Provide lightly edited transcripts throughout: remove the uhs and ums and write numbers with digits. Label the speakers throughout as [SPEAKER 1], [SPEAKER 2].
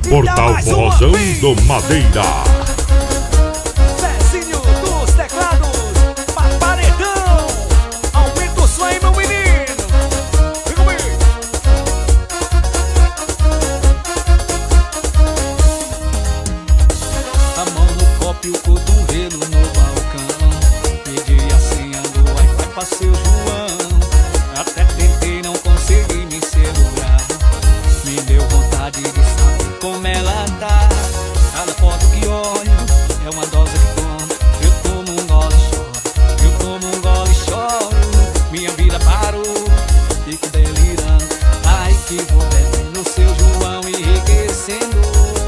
[SPEAKER 1] Portal Forrozão do Madeira.
[SPEAKER 2] Zezinho dos teclados, paredão. Aumenta o som aí, meu menino. Vem comigo.
[SPEAKER 3] A mão no copo e o cotovelo no balcão. Pedi a senha do Wi-Fi pra seu João. Até tentei, não consegui me segurar. Me deu vontade de saber como ela tá. Cada foto que olho é uma dose que tomo. Eu tomo um gole e choro, eu tomo um gole e choro. Minha vida parou, fico delirando. Ai que vou bebendo o seu João enriquecendo.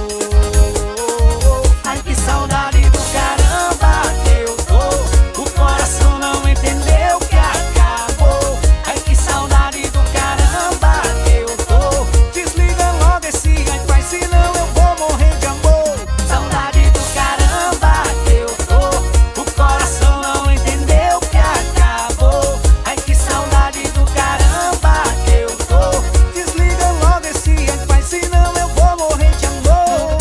[SPEAKER 3] Ai que saudade do caramba que eu tô. O coração não entendeu que acabou. Ai que saudade do caramba que eu tô.
[SPEAKER 2] Desliga logo esse Wi-Fi, senão eu vou morrer de amor.
[SPEAKER 3] Saudade do caramba que eu tô. O coração não entendeu que acabou. Ai que saudade do caramba que eu tô.
[SPEAKER 2] Desliga logo esse Wi-Fi, senão eu vou morrer de amor.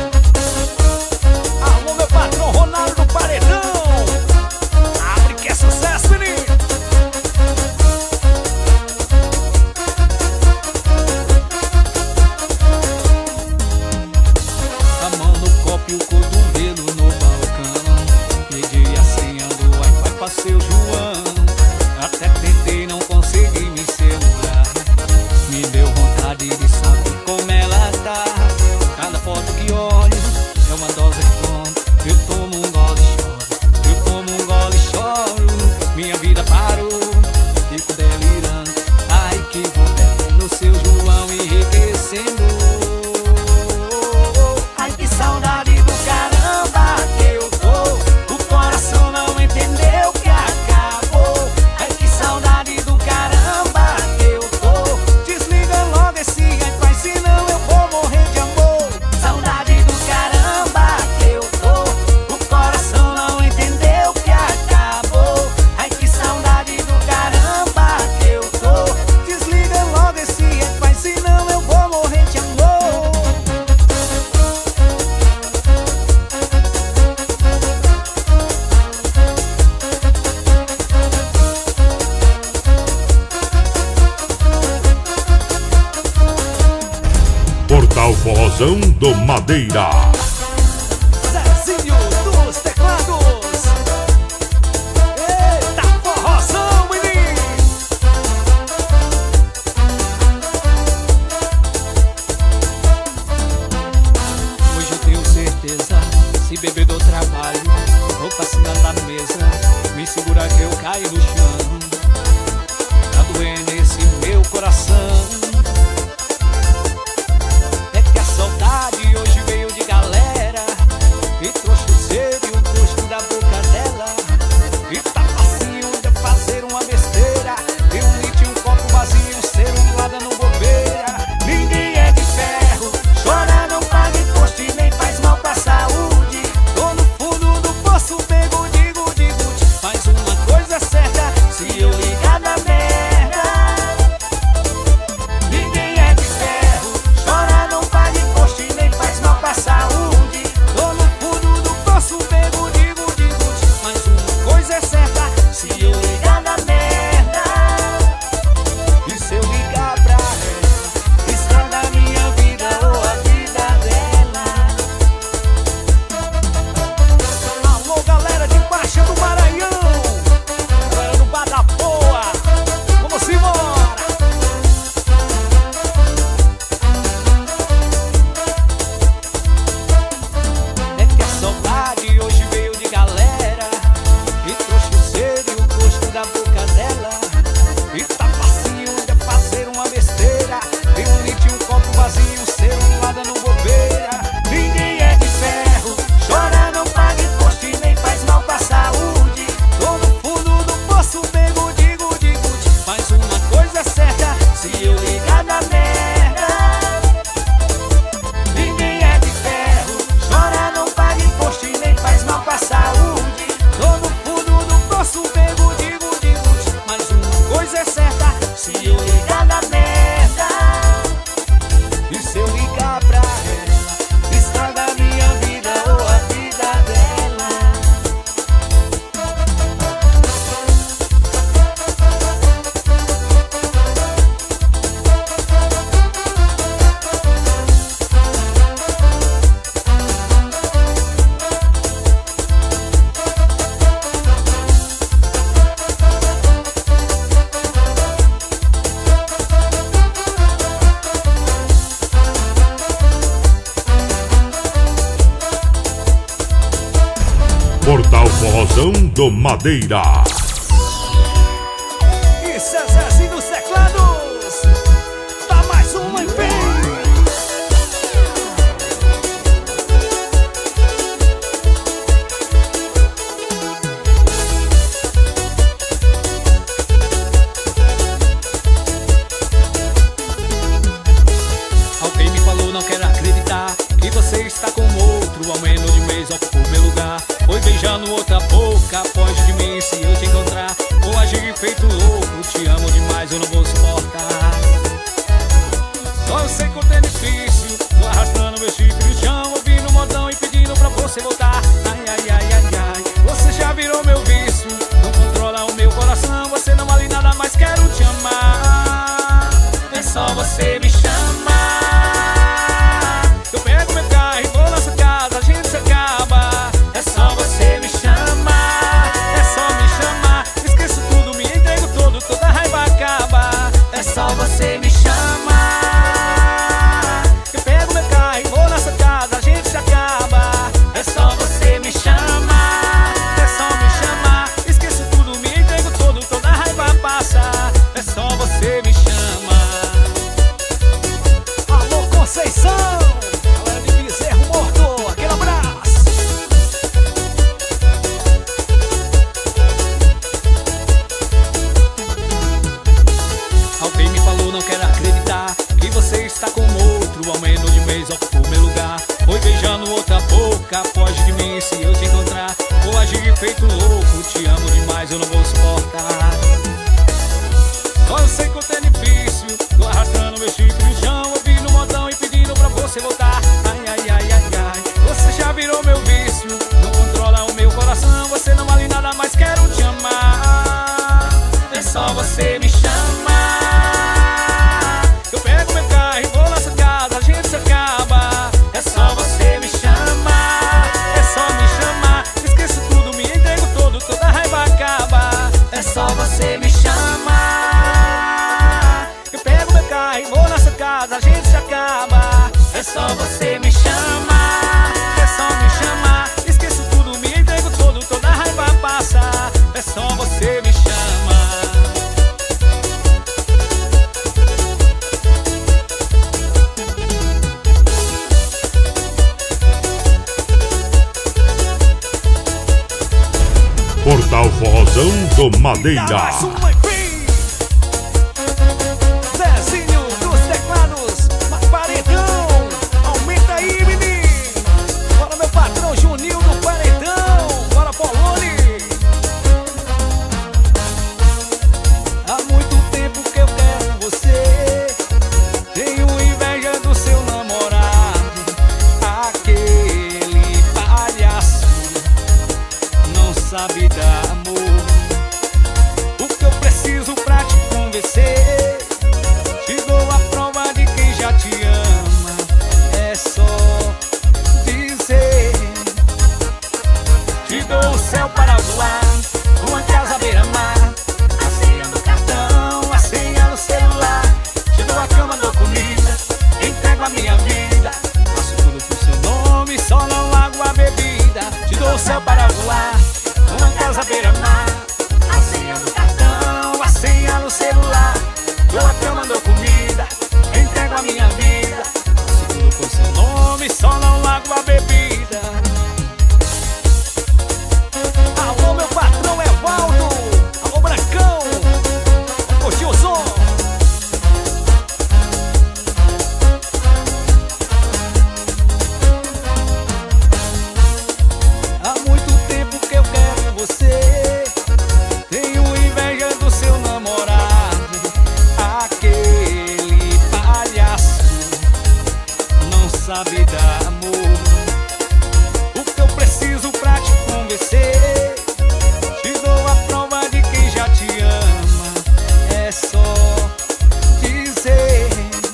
[SPEAKER 2] Alô, meu patrão Ronaldo do Paredão. Abre que é sucesso, menino.
[SPEAKER 3] A mão no copo e o cotovelo no balcão. Pedi a senha do Wi-Fi pra seu João. Até tentei, não consegui me segurar. Me deu vontade de saber como ela tá. Cada foto que olho é uma dose que tomo. Eu tomo um gole e choro, eu tomo um gole e choro. Minha vida parou, fico delirando. Ai que vou bebendo o seu João enriquecendo. Ai que saudade do caramba que eu tô. O coração não entendeu que acabou. Ai que saudade do caramba que eu tô.
[SPEAKER 2] Desliga logo esse Wi-Fi, senão eu vou morrer de amor.
[SPEAKER 3] Saudade do caramba que eu tô. O coração não entendeu que acabou. Ai que saudade do caramba que eu tô.
[SPEAKER 2] Desliga logo esse Wi-Fi, senão eu vou morrer de amor.
[SPEAKER 1] Portal Forrozão do Madeira.
[SPEAKER 2] Zezinho dos teclados. Eita, forrozão, menino.
[SPEAKER 3] Hoje eu tenho certeza, se beber dou trabalho. Vou fascinando na mesa, me segura que eu caio no chão. Tá doendo esse meu coração. É que a saudade hoje veio de galera e trouxe o cheiro e o gosto da boca dela. E tá facinho de fazer uma besteira. Eu um um copo vazio, ser lado no bobeira. Ninguém é de ferro, chora não paga imposto e nem faz mal pra saúde.
[SPEAKER 2] Tô no fundo do poço, pego, digo,
[SPEAKER 3] Faz uma coisa certa, se eu ligar da merda.
[SPEAKER 1] Forrozão do Madeira.
[SPEAKER 2] E Cezinho nos teclados. Dá mais uma, enfim.
[SPEAKER 3] Alguém me falou, não quero acreditar, que você está com outro, ao menos de mês ocupou meu lugar. Foi beijando outra boca, após de mim, se eu te encontrar, vou agir feito louco. Te amo demais, eu não vou suportar. Só eu sei que é difícil, tô arrastando meu chifre no chão, ouvindo o modão e pedindo pra você voltar. Ai, ai, ai, ai, ai, você já virou meu vício, não controla o meu coração, você não vale nada, mas quero te amar. É só você me chamar. Eu pego meu carro e vou na sua casa, a gente se acaba. É só você me chamar, é só me chamar. Esqueço tudo, me entrego todo, toda raiva acaba. É só você me chamar. Eu pego meu carro e vou na sua casa, a gente se acaba. É só você me chamar, é só me chamar. Esqueço tudo, me entrego todo, toda raiva passa. É só você me chamar.
[SPEAKER 2] Alô, Conceição. Galera de Bezerro Morto, aquele abraço.
[SPEAKER 3] Alguém me falou, não quero acreditar, que você está com outro, ao menos de mês ocupou meu lugar. Foi beijando outra boca, foge de mim, se eu te encontrar, vou agir feito louco. Te amo demais, eu não vou suportar. Só eu sei que é difícil, tô arrastando meu chifre no chão, ouvindo o modão e pedindo pra você voltar. Ai, ai, ai, ai, ai, você já virou meu vício, não controla o meu coração, você não vale nada, mas quero te amar. É só você me chamar. Eu pego meu carro e vou na sua casa, a gente se acaba. É só você me chamar, é só me chamar. Esqueço tudo, me entrego todo, toda raiva acaba. É só você me chamar. Eu pego meu carro e vou na sua casa, a gente se acaba. É só você me chamar, é só me chamar. Esqueço tudo, me entrego todo, toda raiva passa. É só você me chamar.
[SPEAKER 1] Portal Forrozão do
[SPEAKER 2] Dá
[SPEAKER 1] Madeira.
[SPEAKER 2] mais uma, enfim. Zezinho dos teclados, paredão. Aumenta aí, menino. Bora, meu patrão Juninho do paredão. Bora, Polone.
[SPEAKER 3] Há muito tempo que eu quero você, tenho inveja do seu namorado, aquele palhaço, não sabe dar amor. O que eu preciso pra te convencer, te dou a prova de quem já te ama, é só dizer. Te dou o céu para voar, uma casa beira-mar, a senha do cartão, a senha do celular. Te dou a cama, dou comida, entrego a minha vida, faço tudo pro seu nome, só não largo a bebida. Te dou o céu para voar, uma casa beira-mar, a senha do cartão, a senha do celular. Dou a cama, dou comida, entrego a minha vida, faço tudo pro seu nome, só não largo a bebida.
[SPEAKER 2] Alô, meu patrão Evaldo. Alô, Brancão. Curtiu o som?
[SPEAKER 3] Há muito tempo que eu quero você, tenho inveja do seu namorado, aquele palhaço, não sabe dar amor. O que eu preciso pra te convencer, te dou a prova de quem já te ama, é só dizer.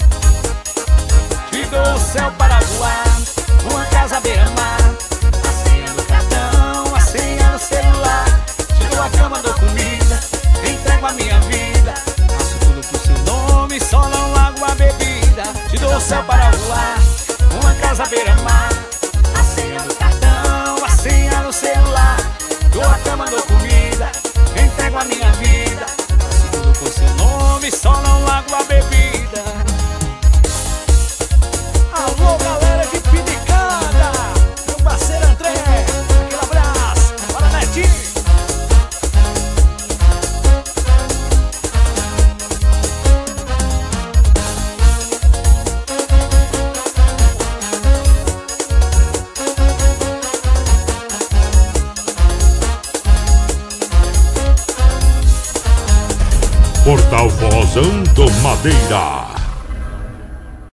[SPEAKER 3] Te dou o céu para voar, uma casa beira-mar, a senha do cartão, a senha do celular. Te dou a cama, dou comida, entrego a minha vida, faço tudo pro seu nome, só não largo a bebida. Te dou o céu para voar, uma casa beira-mar, a senha do cartão, a senha do celular. Dou entrego a minha vida. Se tudo por seu nome, só não largo a bebida.
[SPEAKER 2] Alô, galera de Pinicada, meu parceiro André, aquele abraço, para Netinho.
[SPEAKER 1] Portal Forrozão do Madeira.